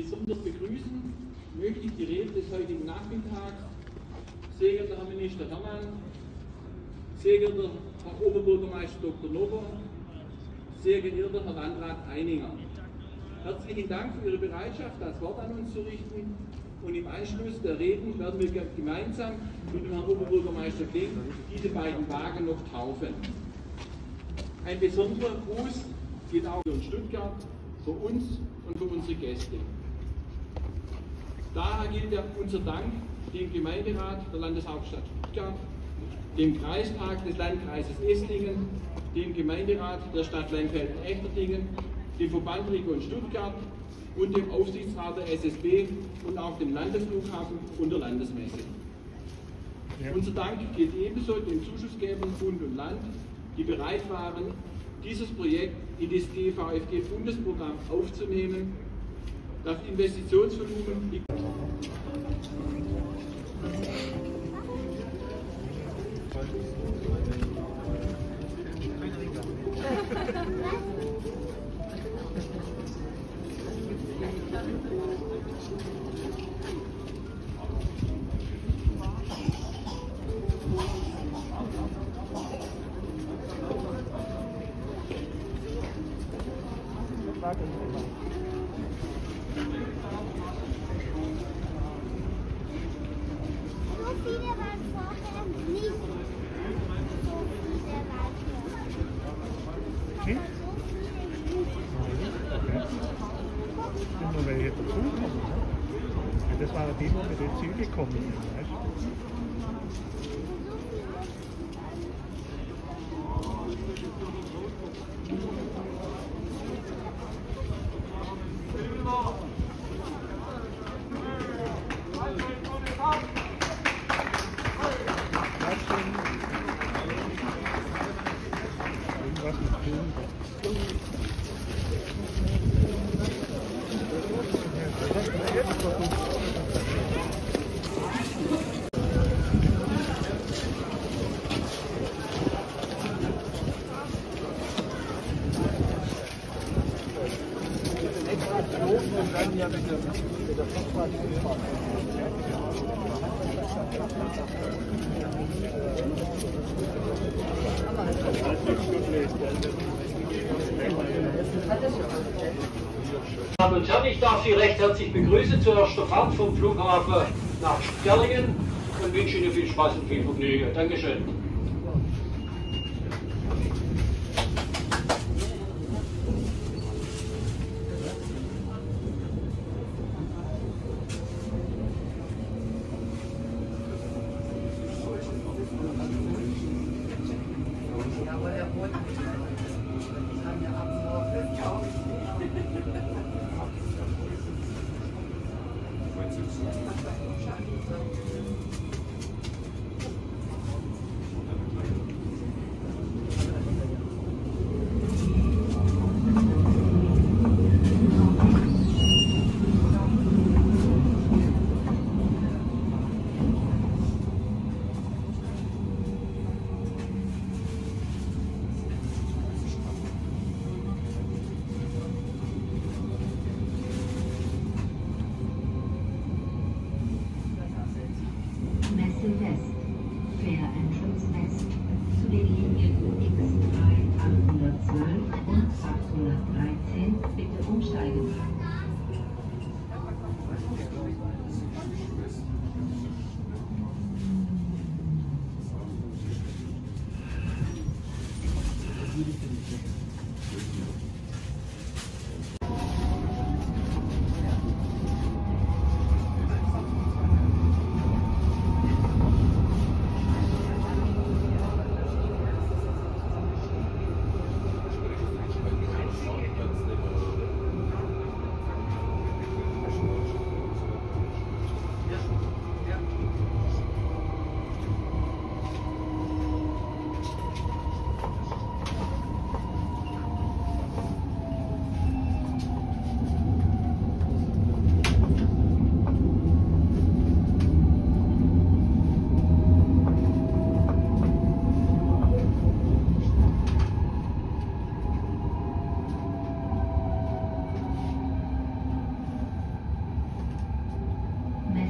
Besonders begrüßen möchte ich die Rede des heutigen Nachmittags, sehr geehrter Herr Minister Herrmann, sehr geehrter Herr Oberbürgermeister Dr. Nobber, sehr geehrter Herr Landrat Eininger. Herzlichen Dank für Ihre Bereitschaft, das Wort an uns zu richten, und im Anschluss der Reden werden wir gemeinsam mit dem Herrn Oberbürgermeister Kling diese beiden Wagen noch taufen. Ein besonderer Gruß geht auch für Stuttgart, für uns und für unsere Gäste. Daher gilt unser Dank dem Gemeinderat der Landeshauptstadt Stuttgart, dem Kreistag des Landkreises Esslingen, dem Gemeinderat der Stadt Leinfelden-Echterdingen, dem Verband Region Stuttgart und dem Aufsichtsrat der SSB und auch dem Landesflughafen und der Landesmesse. Ja. Unser Dank gilt ebenso den Zuschussgebern Bund und Land, die bereit waren, dieses Projekt in das DVFG-Bundesprogramm aufzunehmen. Das Investitionsvolumen liegt. Nur welche dazukommen. Das waren die, wo mit den Zügen gekommen sind. Weißt? Irgendwas mit Blumen. Damen und Herren, ich darf Sie recht herzlich begrüßen zur ersten Fahrt vom Flughafen nach Gerlingen und wünsche Ihnen viel Spaß und viel Vergnügen. Dankeschön.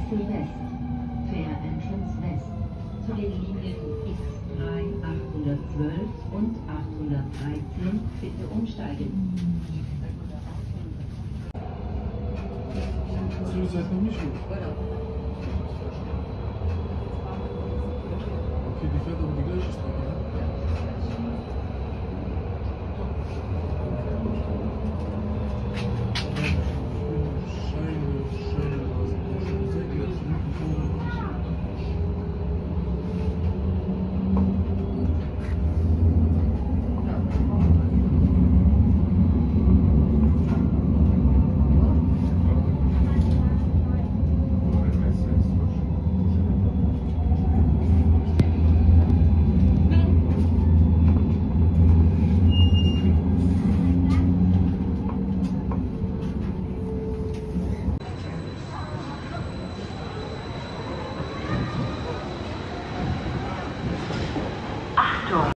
Wechsel West. Fair Entrance West. Zu den Linien X3 812 und 813 bitte umsteigen. Also ihr seid noch nicht hoch. Okay, die fährt aber die gleiche Strecke, ne?